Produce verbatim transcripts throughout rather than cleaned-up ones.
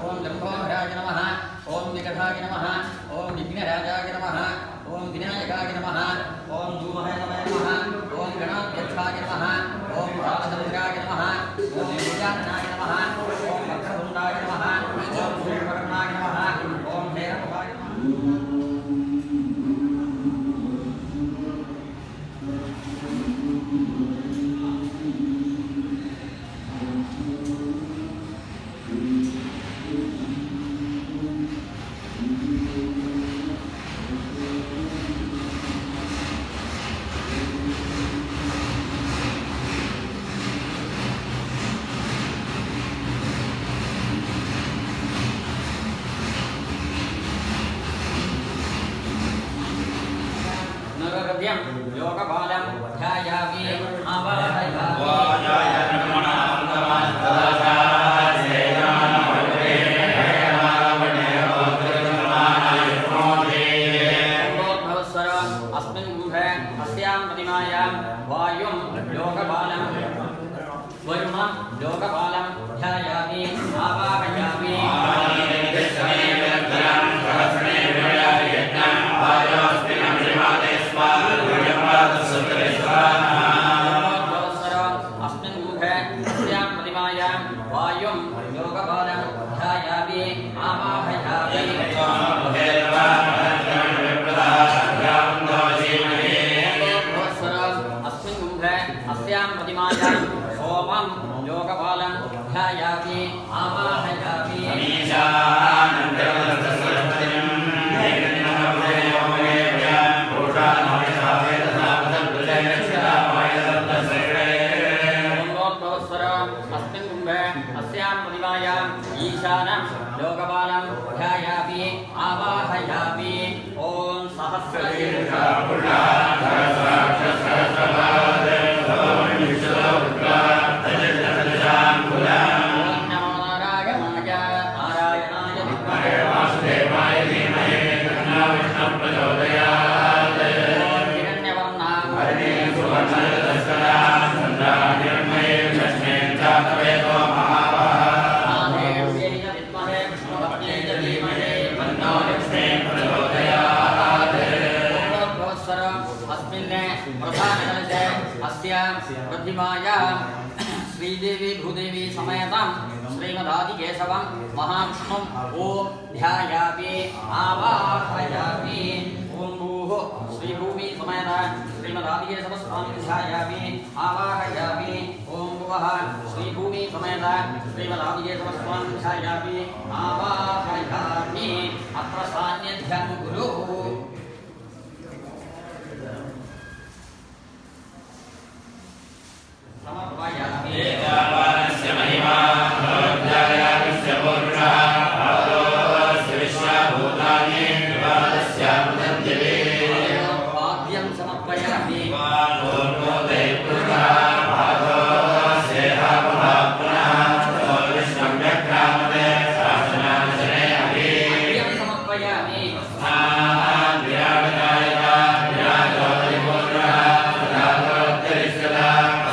ओम लंबोदराय नमः ओम निकटाय नमः ओम विघ्नराजाय नमः ओम विनायकाय नमः ओम धूमहे नमः ओम गणाध्यक्षाय नमः ओम बालचंद्राय नमः ओम गजाननाय नमः ओम वक्रतुंडाय नमः ओम सूर्यकर्णाय नमः ओम हेरमुखाय नमः योगपालं ध्यायामि आवाहयामि अस्मिन् गृहे अस्यां प्रतिमायां वायुं योगपालं वरुणं योगपालं ध्यायामि आवाहयामि अस्मिन् गृहे अस्यां प्रतिमायां वायुं योगपालं ध्यायामि आवाहयामि अस्मिन् गृहे अस्यां प्रतिमायां सोमं योगपालं ध्यायामि आवाहयामि ईशानं योगपालं ध्यायामि आवाहयामि ओम सहस्रशीर्षा प्रतिमायां श्रीदेवी भूदेवी समेतं श्रीमदादिकेशवं महाविष्णुं ओम ध्यायामि आवाहयामि ओम भूः श्रीभूमि समेत श्रीमदादिकेशव स्वामी ध्यायामि आवाहयामि ओम भुवः श्रीभूमि समेत श्रीमदादिकेशव स्वामी ध्यायामि आवाहयामि अत्र सान्निध्यं गुरुः एतावानस्य महिमा भवत्यायास्य पुरुषः भवतोऽस्य विश्वभूतानि विवादस्यामृतञ्जले पाद्यं समर्पयामि वानोर्मोदे पुरुषः भवतोऽस्येह पुनः विष्णुं व्यक्रामते शासनाशने अपि पाद्यं समर्पयामि स्नान् विराजकाय विराजोदरिपुरुषः तथात्रोत्तरिष्यता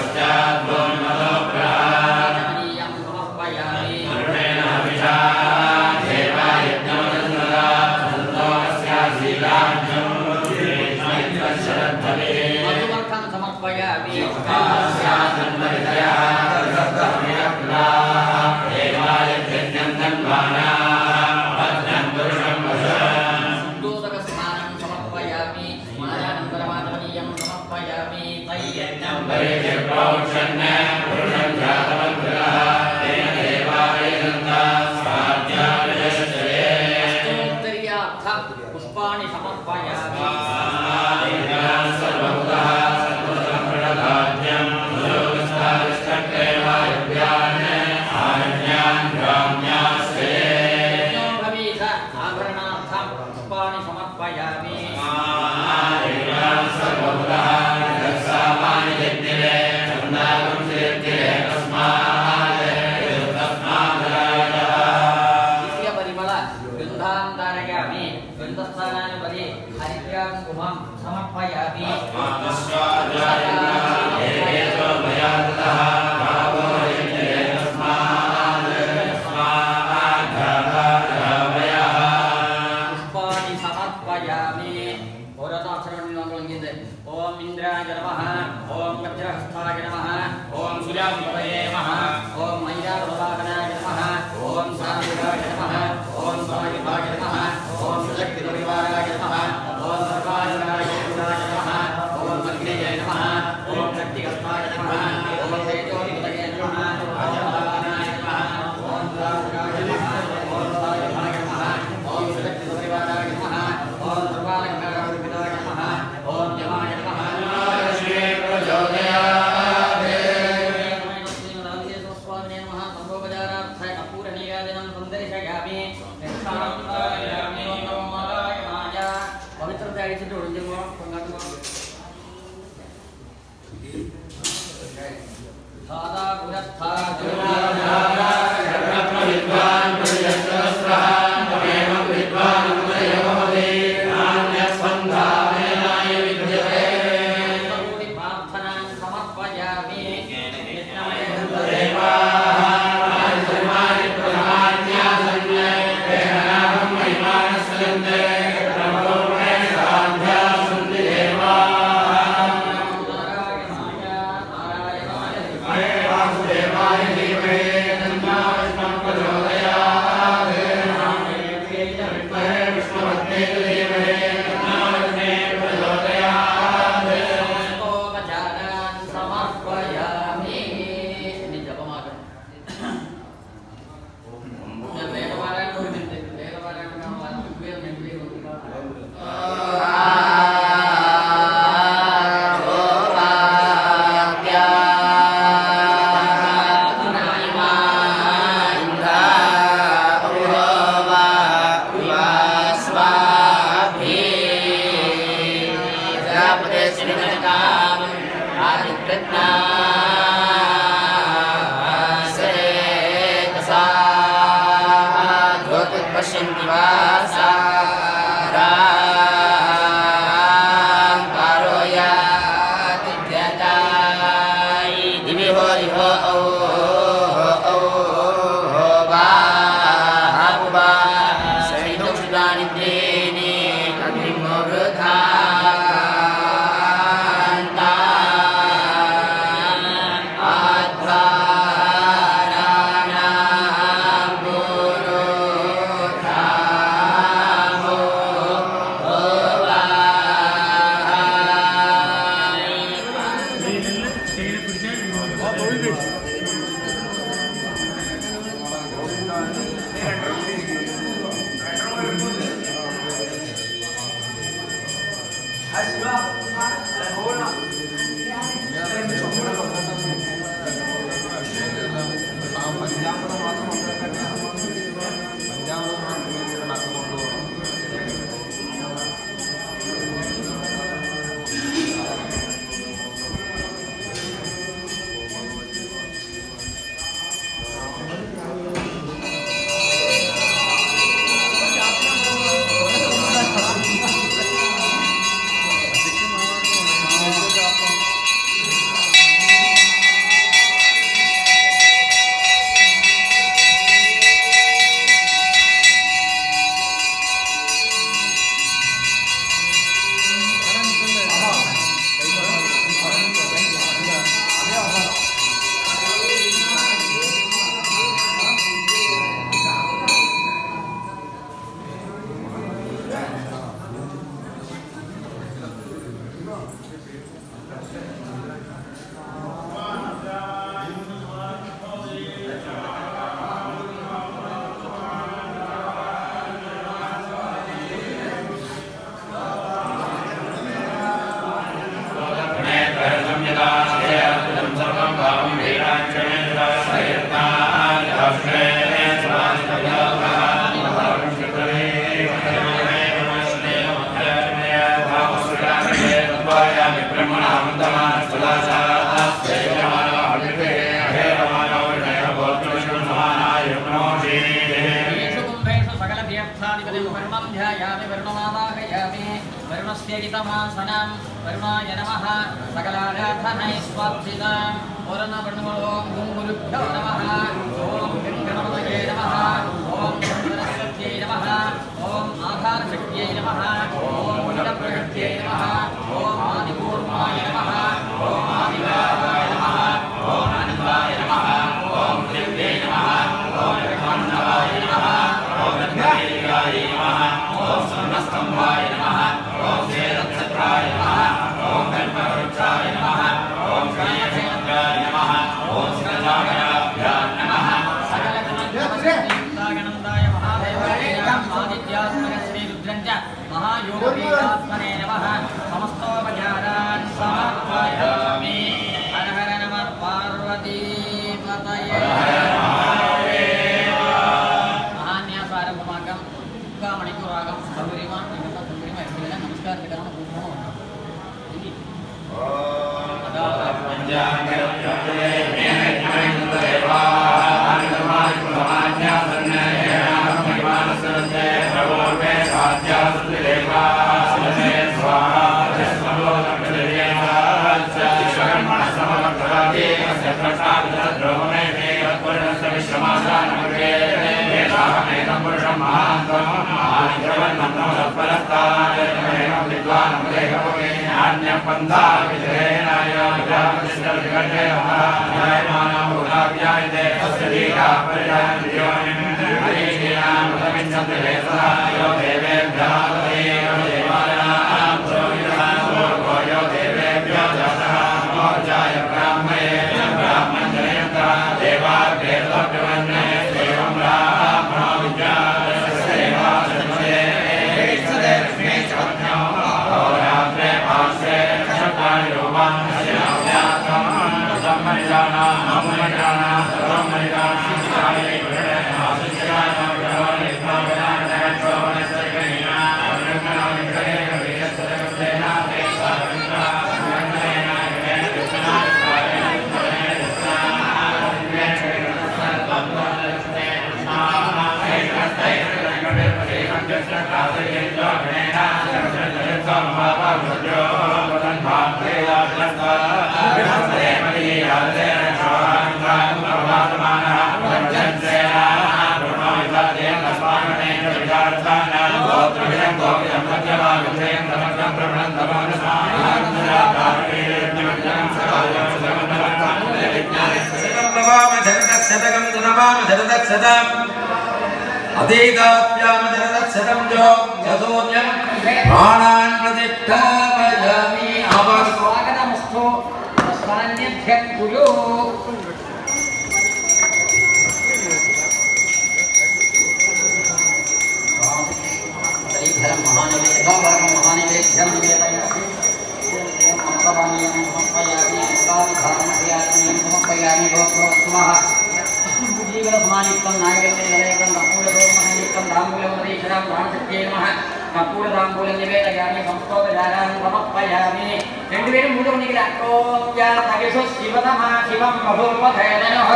पुष्पाणि समर्पयामि सर्वभूतः स्वायुधाय नमः ॐ शक्तिपरिवाराय नमः ॐ सर्वायुधाय नमः ॐ अग्नेय नमः ॐ शक्तिकस्माय नमः ॐ तेजोनिधये नमः अजमानाय नमः ॐ राजगाय नमः ॐ सायुधाय नमः ॐ शक्तिपरिवाराय नमः ॐ सर्वालङ्काराय नमः ॐ यमाय नमः श्री प्रचोदयात् वरुणस्यगितमासनं वरुणाय नमः सकलाराधनैस्वार्थितां पूर्णवर्णमों गुरुभ्यो नमः ॐ गणपतये नमः ॐ सरस्वत्यै नमः ॐ आधारशक्त्यै नमः ॐ मूलप्रकृत्यै नमः ॐ आदिपूर्वाय नमः ॐ आदिवाराय नमः ॐ आनन्दाय नमः ॐ दिव्यै नमः ॐ ब्रह्मण्डवाय नमः ॐ अतीताभ्याम जरदक्षतं जो यथोन्यं प्राणान् प्रतिष्ठापयामि स्वागतमस्तु सान्निध्यं कुरु श्रीधरं महानिवेदं महानिवेद्यं निवेदयामि समर्पयामि समर्पयामि समर्पयामि भगवत्स्मः जीवनसमानिक्तं नायकं नपूलगोमहनिक्तं दाम्बूलमधीशरां दानशक्त्यै नमः नपूलदाम्बूलं निवेदयामि संस्तोपचारां समर्पयामि రెండు వేల మూడు వందల అక్రోప్యా తగసు శివతమా శివం బహుమధేనః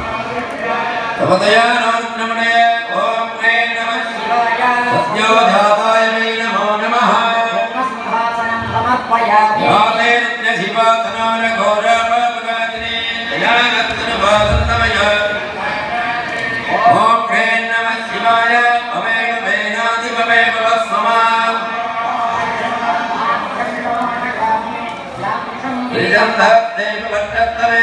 తవదయానమనే ఓం నే నమః శివాయ సత్యోజాతాయ వై నమో నమః సింహాసనం సమర్పయామి యాతే నిత్య శివాతనార ఘోరమపగాదినే దయానత్తన వాదన్నమయ ఓం నే నమః శివాయ అవేణ వేనాది భవే భవస్మమా దేవ వర్తతే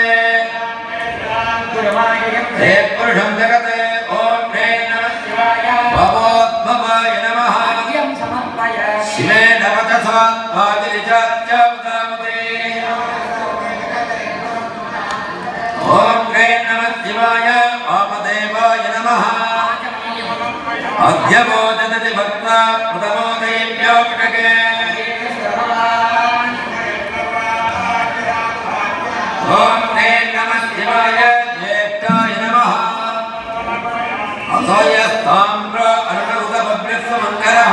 हे पुरुषं जगते ओम ह्रे नमः शिवाय भवोद्भवाय नमः शिवे नवचसा आदिरिचाच्चावतामते ओम ह्रे नमः शिवाय वामदेवाय नमः अद्यवोदति भक्ता प्रथमो देव्यो कटके ओम ह्रे नमः शिवाय ज्येष्ठाय नमः अथोयस्ताम्र अरुणरुदभव्यस्वमङ्गलः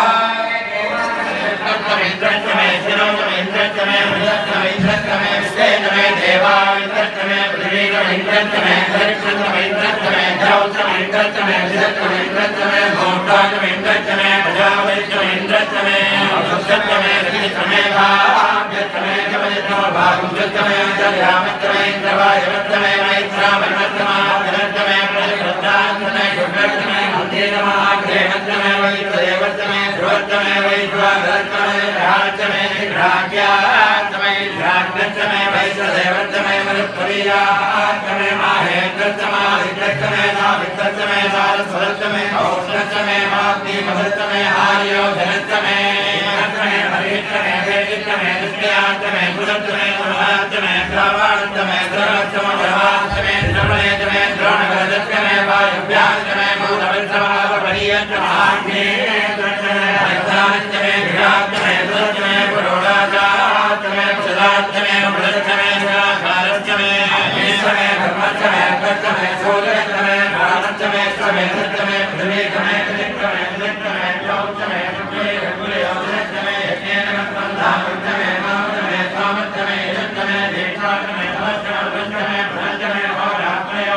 इंद्रत्वमे शिरोत्वमे इंद्रत्वमे मृदत्वमे इंद्रत्वमे विश्वेत्वमे देवा इंद्रत्वमे पृथ्वीत्वमे इंद्रत्वमे अंतरिक्षत्वमे इंद्रत्वमे द्रौत्वमे इंद्रत्वमे विदत्वमे इंद्रत्वमे भोक्तात्वमे इंद्रत्वमे प्रजापतित्वमे इंद्रत्वमे अवसत्वमे रतित्वमे भाग्यत्वमे जपयत्वमे भागुत्वमे अंतर्यामत्वमे इंद्रवायवत्वमे मैत्रामन्वत्वमे धनत्वमे प्रतिपदात्वमे शुभ्रत्वमे मन्दिरत्वमे ग्रहत्वमे वैत्रदेवत्वमे ध्रुवत्वमे वैश्वानरत्वमे राजत्वमे राज्यात्वमे राजत्वमे वैश्वदेवत्वमे मरुत्वरीयात्वमे माहेन्द्रत्वमे आदित्यत्वमे सावित्रत्वमे सारस्वतत्वमे औष्णत्वमे माग्निमधत्वमे आर्योधनत्वमे धनत्वमे हरित्वमे वेदित्वमे नित्यात्वमे कुलत्वमे कुलत्वमे प्रवाणत्वमे द्रवत्वमे प्रवात्वमे द्रवणेत्वमे द्रोणगरत्वमे वायुव्यात्वमे भूतवत्वमे परियत्वमे आग्नेयत्वमे अर्थात्वमे विरात्वमे दुरत्वमे पुरोडाचात्वमे पुषदात्वमे मृदत्वमे साकारत्वमे ईश्वमे धर्मत्वमे कर्तमे सूर्यत्वमे प्राणत्वमे स्वमेधत्वमे पृथ्वीत्वमे कृतित्वमे नित्यत्वमे द्यौत्वमे शुक्ले रघुले औदत्वमे यज्ञेन मत्वन्धामत्वमे मामत्वमे स्वामत्वमे यजत्वमे दीक्षात्वमे तमत्वमे वृत्वमे भ्रन्तमे होरात्मयो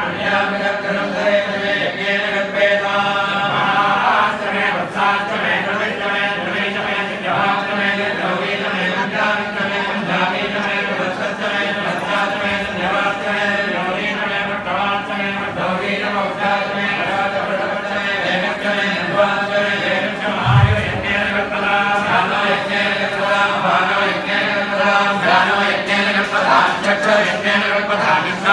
पुण्यामिगत्वमे यज्ञेन गत्वेदा महात्वमे वत्सात्वमे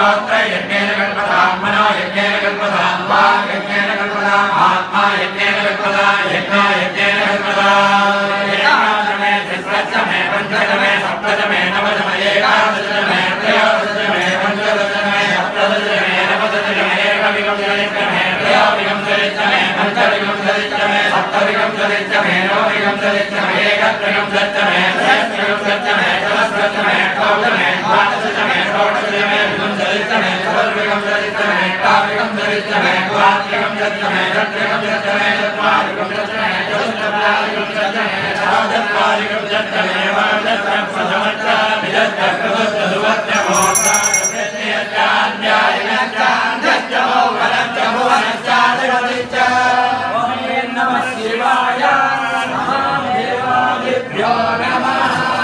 श्रोत्र यज्ञेन कल्पतां मनो यज्ञेन कल्पतां वाक् यज्ञेन कल्पतां आत्मा यज्ञेन कल्पतां यज्ञो यज्ञेन कल्पतां एकादशमे चतुर्दशमे पञ्चदशमे सप्तदशमे नवदशमे एकादशमे त्रयोदशमे पञ्चदशमे सप्तदशमे नवदशमे एकविंशतितमे त्रयोविंशतितमे पञ्चविंशतितमे सप्तविंशतितमे नवविंशतितमे एकत्रिंशतितमे त्रयस्त्रिंशतितमे चतुस्त्रिंशतितमे चौदशमे द्वादशतमे षोडशतमे विंशतितमे चतुर्विंशतितमे एकाविंशतितमे द्वात्रिंशतितमे षट्त्रिंशतितमे चत्वारिंशतितमे चतुश्चत्वारिंशतितमे चतुश्चत्वारिंशतितमे नमः शिवाय महादेवादिभ्यो नमः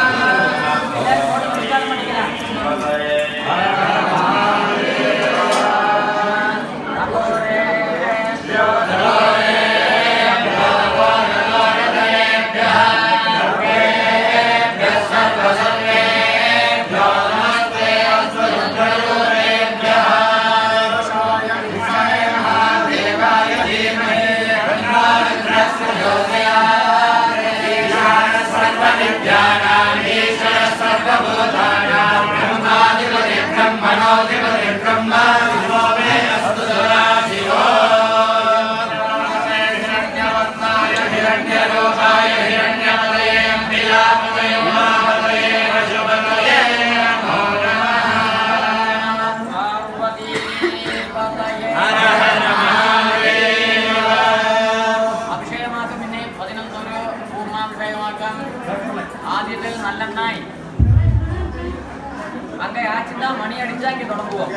மணி அடிச்சா இங்க தொடங்குவோம்.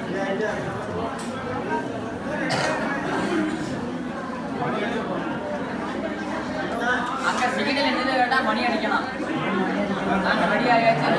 அங்க சிகிச்சையில் நின்று கேட்டா மணி அடிக்கலாம். நாங்க ரெடி ஆயாச்சு.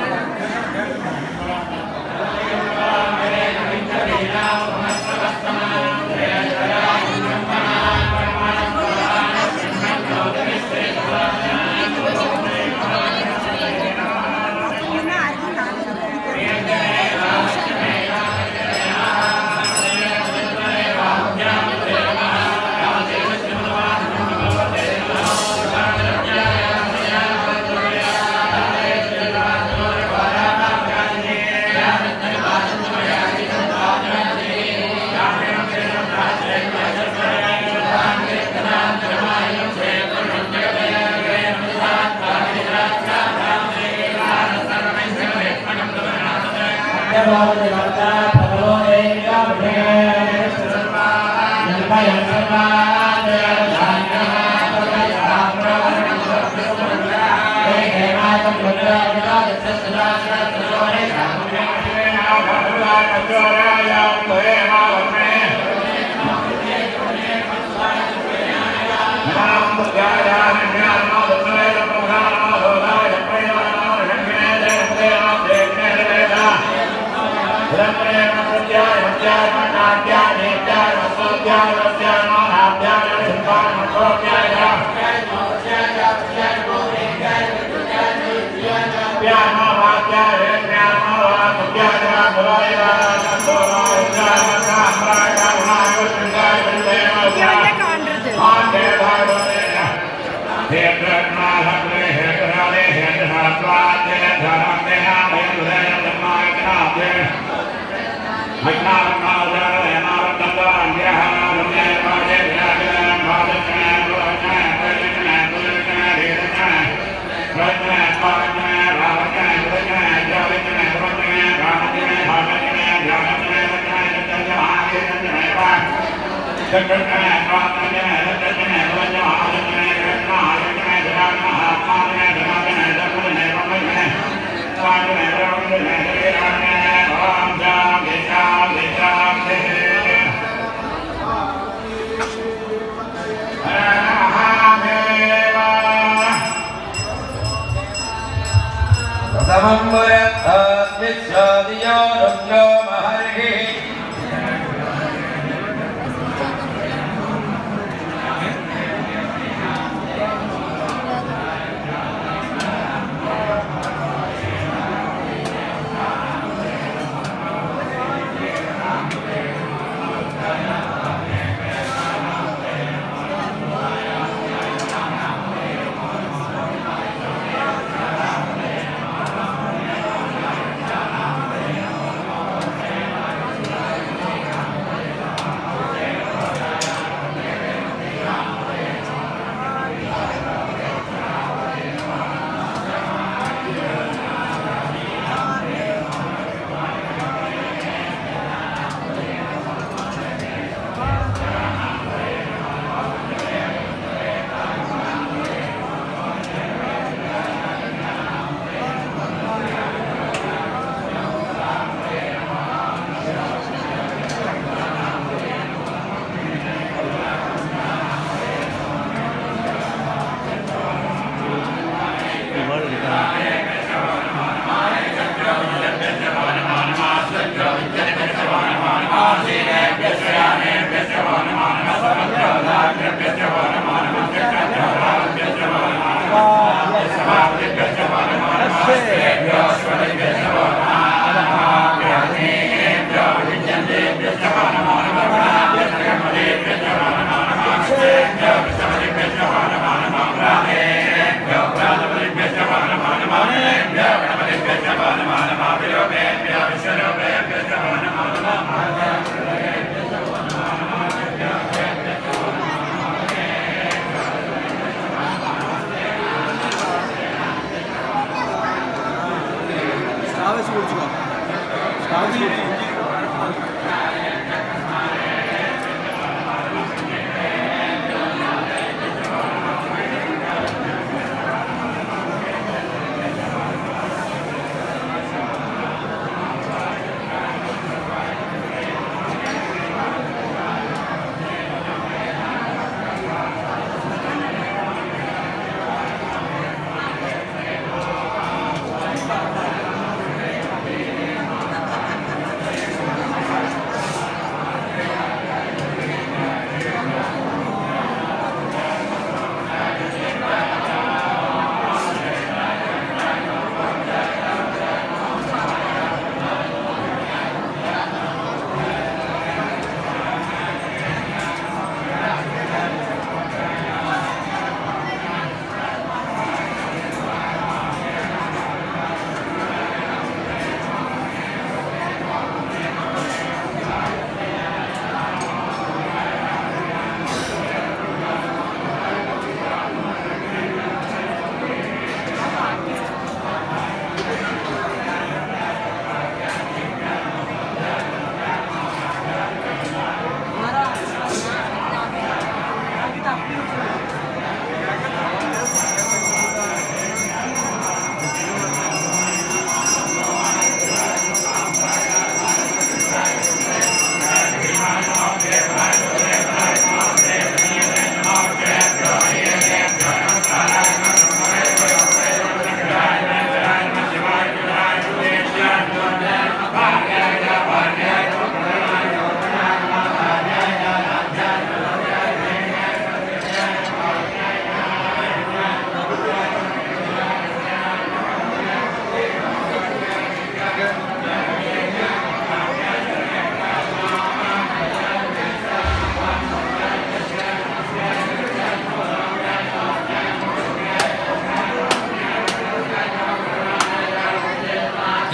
Om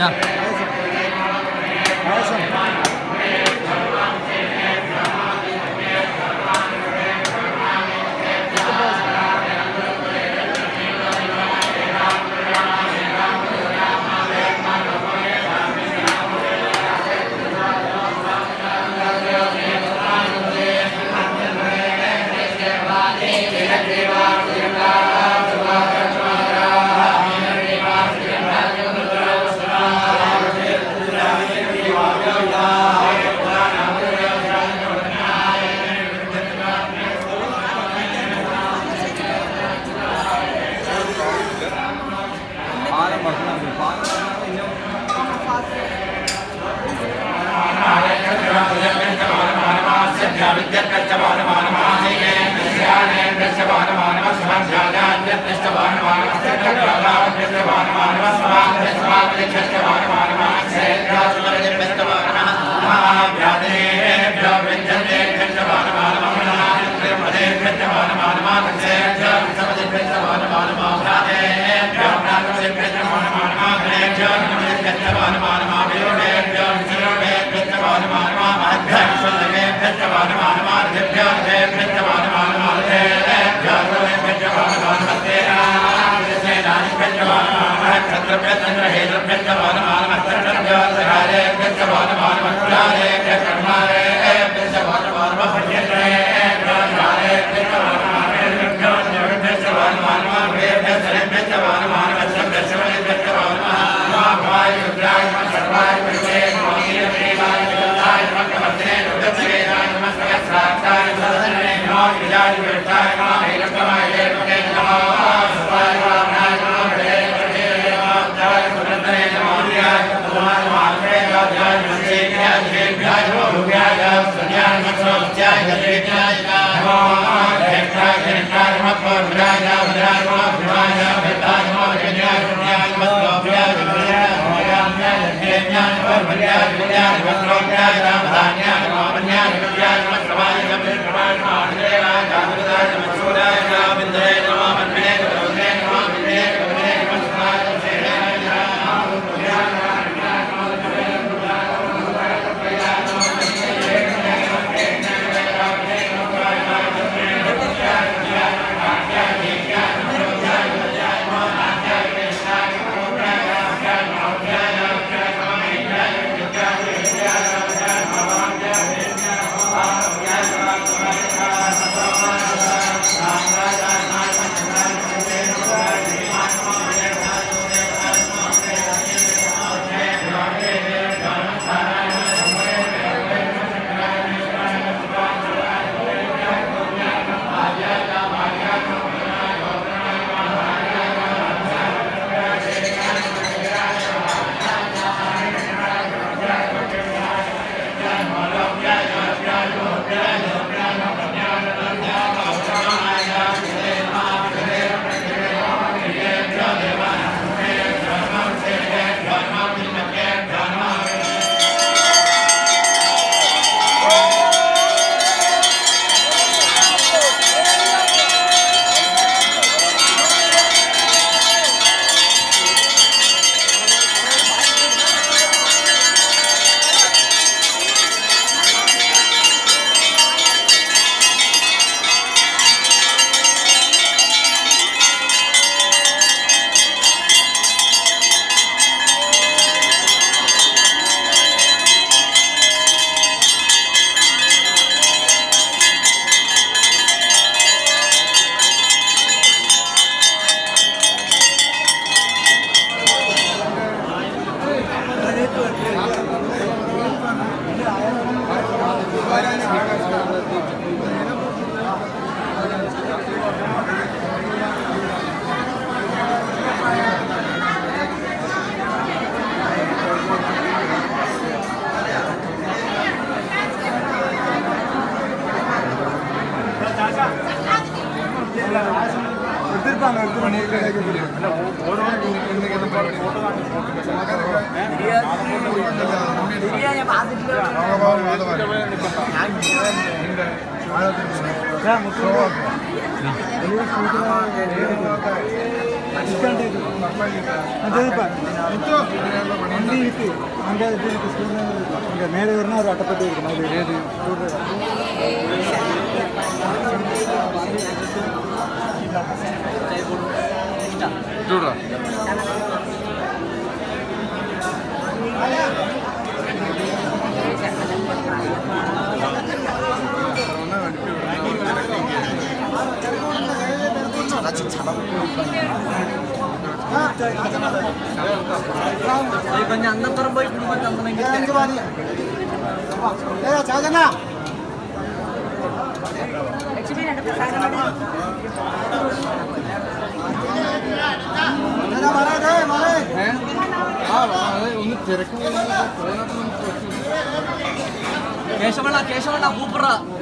Gracias. ಮೇಲೆ ಅವ್ರು ಅಟಪಟ್ಟು చూడరా కొంచెం అందం దూరం పోయి ఇప్పుడు కొంచెం అందం చాదనా ഒന്ന് തിരക്ക് കേശവണ്ണ കേശവണ്ണ കൂപ്പറ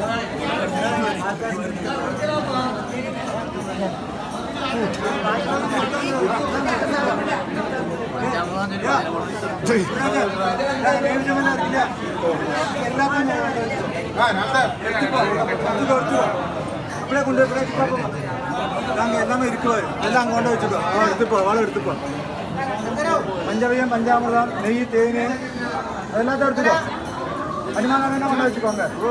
இப்படியே கொண்டு நாங்கள் எல்லாமே இருக்குவார் எல்லாம் கொண்டு வச்சுக்கோ அவன் எடுத்துப்போ வாழை எடுத்துப்போ பஞ்சவயம் பஞ்சாமிரதம் நெய் தேன் எல்லாத்தையும் எடுத்துக்கோ அடிமாங்க வேணா கொண்டு வச்சுக்கோங்க ஓ